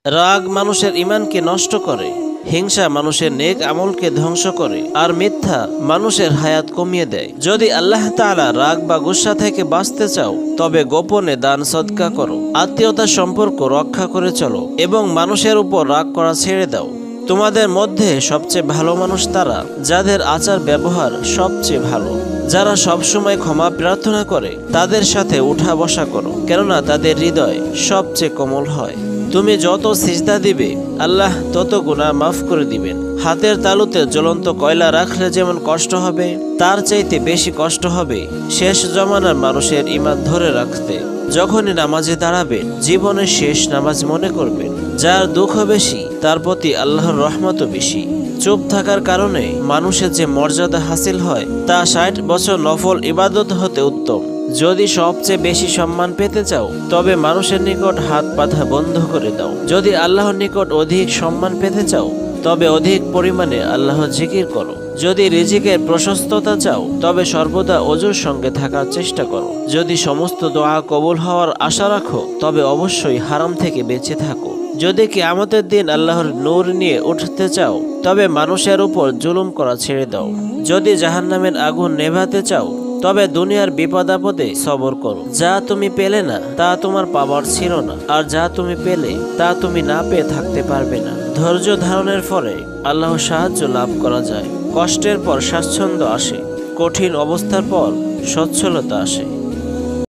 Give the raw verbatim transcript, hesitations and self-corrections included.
রাগ মানুষের ঈমানকে নষ্ট করে, হিংসা মানুষের নেক আমলকে ধ্বংস করে, আর মিথ্যা মানুষের হায়াত কমিয়ে দেয়। যদি আল্লাহ তাআলা রাগ বা গুসা থেকে বাঁচতে চাও তবে গোপনে দান সদকা করো, আত্মীয়তার সম্পর্ক রক্ষা করে চলো এবং মানুষের উপর রাগ করা ছেড়ে দাও। তোমাদের মধ্যে সবচেয়ে ভালো মানুষ তারা যাদের আচার ব্যবহার সবচেয়ে ভালো, যারা সবসময় ক্ষমা প্রার্থনা করে। তাদের সাথে উঠা বসা করো, কেননা তাদের হৃদয় সবচেয়ে কোমল হয়। তুমি যত সিজদা দিবে আল্লাহ তত গুনাহ মাফ করে দিবেন। হাতের তালুতে জ্বলন্ত কয়লা রাখলে যেমন কষ্ট হবে, তার চাইতে বেশি কষ্ট হবে শেষ জমানার মানুষের ঈমান ধরে রাখতে। যখনই নামাজে দাঁড়াবেন জীবনের শেষ নামাজ মনে করবেন। যার দুঃখ বেশি তার প্রতি আল্লাহর রহমতও বেশি। চুপ থাকার কারণে মানুষের যে মর্যাদা হাসিল হয় তা ষাট বছর নফল ইবাদত হতে উত্তম। যদি সবচেয়ে বেশি সম্মান পেতে চাও তবে মানুষের নিকট হাত পাতা বন্ধ করে দাও। যদি আল্লাহর নিকট অধিক সম্মান পেতে চাও তবে অধিক পরিমাণে আল্লাহর জিকির করো। যদি রিজিকের প্রশস্ততা চাও তবে সর্বদা ওযুর সঙ্গে থাকার চেষ্টা করো। যদি সমস্ত দোয়া কবুল হওয়ার আশা রাখো তবে অবশ্যই হারাম থেকে বেঁচে থাকো। যদি কিয়ামতের দিন আল্লাহর নূর নিয়ে উঠতে চাও তবে মানুষের উপর জুলুম করা ছেড়ে দাও। যদি জাহান্নামের আগুন নেভাতে চাও তবে দুনিয়ার বিপদ আপদে সবর করো। যা তুমি পেলে না তা তোমার পাওয়ার ছিল না, আর যা তুমি পেলে তা তুমি না পেয়ে থাকতে পারবে না। ধৈর্য ধারণের ফলে আল্লাহর সাহায্য লাভ করা যায়। কষ্টের পর স্বাচ্ছন্দ্য আসে, কঠিন অবস্থার পর সচ্ছলতা আসে।